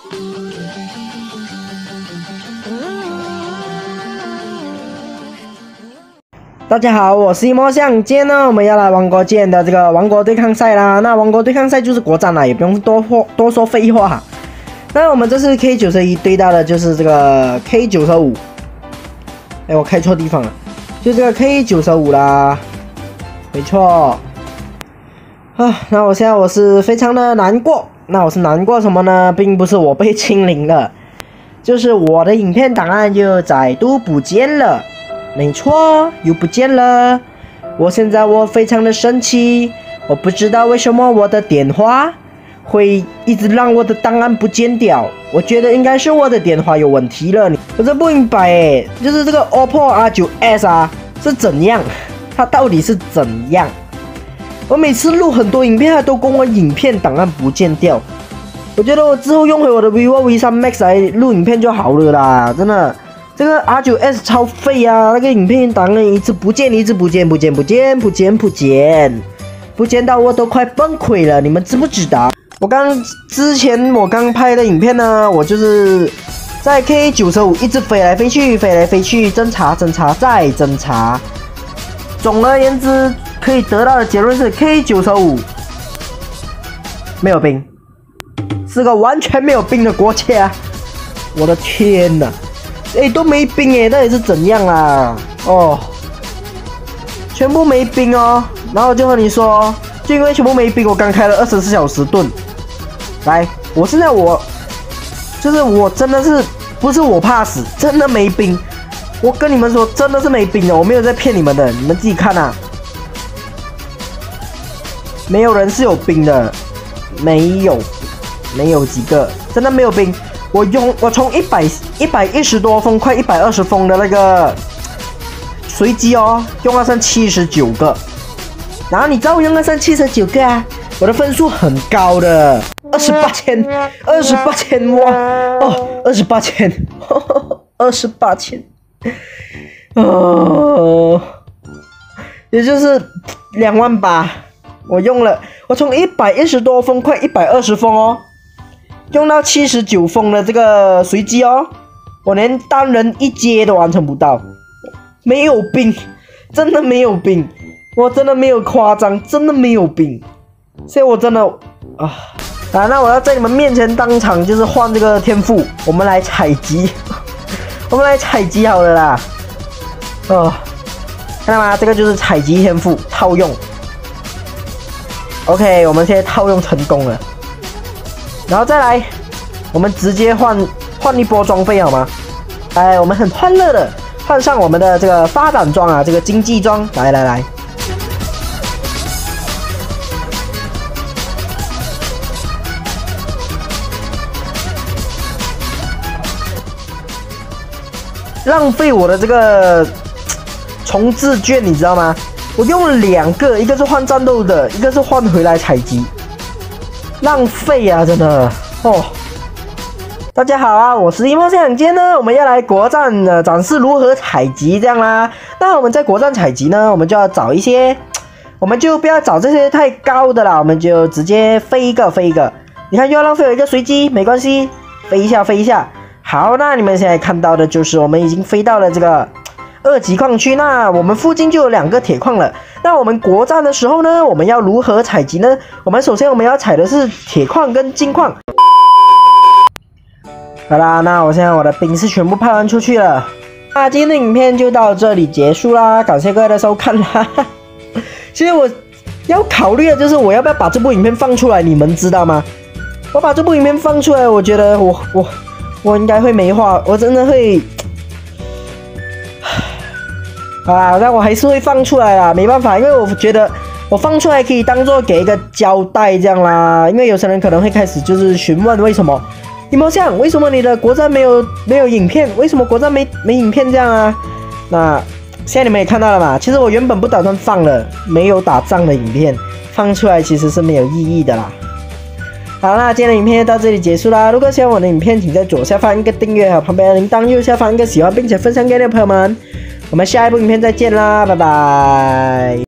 大家好，我是一摸象。今天呢，我们要来王国建的这个王国对抗赛啦。那王国对抗赛就是国战啦，也不用多说废话。那我们这次 K91 对到的就是这个 K95。哎，我开错地方了，就这个 K95 啦。没错。啊，那我现在是非常的难过。那我是难过什么呢？并不是我被清零了，就是我的影片档案又再度不见了。 没错，又不见了。我现在非常的生气，我不知道为什么我的电话会一直让我的档案不见掉。我觉得应该是我的电话有问题了。我真不明白诶，就是这个 OPPO R9S 啊是怎样？它到底是怎样？我每次录很多影片，它都跟我影片档案不见掉。我觉得我之后用回我的 vivo V3 Max 来录影片就好了啦，真的。 这个 R9S 超废啊！那个影片档案一直不见到我都快崩溃了，你们知不知道？之前我刚拍的影片呢，我就是在 K95 一直飞来飞去，侦查再侦查。总而言之，可以得到的结论是 K95 没有兵，是个完全没有兵的国家。我的天哪！ 哎，都没兵哎，到底是怎样啊？哦，全部没兵哦。然后就和你说，就因为全部没兵，我刚开了24小时盾。来，我现在就是我真的是不是我怕死，真的没兵。我跟你们说，真的是没兵的，我没有在骗你们的，你们自己看啊。没有人是有兵的，没有几个，真的没有兵。 我从110多封快120封的那个随机哦，用了剩79个，然后你知道我用了剩79个啊，我的分数很高的，28,000哇哦，28,000，哦，也就是28000，我从110多封快120封哦。 用到79封的这个随机哦，我连单人一阶都完成不到，没有兵，真的没有兵，我真的没有夸张，真的没有兵，所以我真的那我要在你们面前当场就是换这个天赋，我们来采集，我们来采集好了啦，看到吗？这个就是采集天赋套用 ，OK， 我们现在套用成功了。 然后再来，我们直接换一波装备好吗？来，我们很欢乐的换上我们的这个发展装啊，这个经济装，来，浪费我的这个重置券，你知道吗？我用了2个，一个是换战斗的，一个是换回来采集。 浪费啊，真的哦！大家好啊，我是一梦想。今天呢，我们要来国战展示如何采集这样啦。那我们在国战采集呢，我们就要找一些，我们就不要找这些太高的啦，我们就直接飞一个。你看，又要浪费我一个随机，没关系，飞一下。好，那你们现在看到的就是我们已经飞到了这个2级矿区，那我们附近就有2个铁矿了。 那我们国战的时候呢，我们要如何采集呢？首先我们要采的是铁矿跟金矿。好啦，那我现在我的兵是全部派完出去了。那今天的影片就到这里结束啦，感谢各位的收看啦。其实我要考虑的就是我要不要把这部影片放出来，你们知道吗？我把这部影片放出来，我觉得我应该会没话，我真的会。 但我还是会放出来啦，没办法，因为我觉得我放出来可以当做给一个交代这样啦。因为有些人可能会开始就是询问为什么，一模像为什么你的国战没有影片，为什么国战没影片这样啊？那现在你们也看到了嘛，其实我原本不打算放了没有打仗的影片，放出来其实是没有意义的啦。好，那今天的影片就到这里结束啦。如果喜欢我的影片，请在左下方一个订阅，还有旁边的铃铛，右下方一个喜欢并且分享给你的朋友们。我们下一部影片再见啦，拜拜。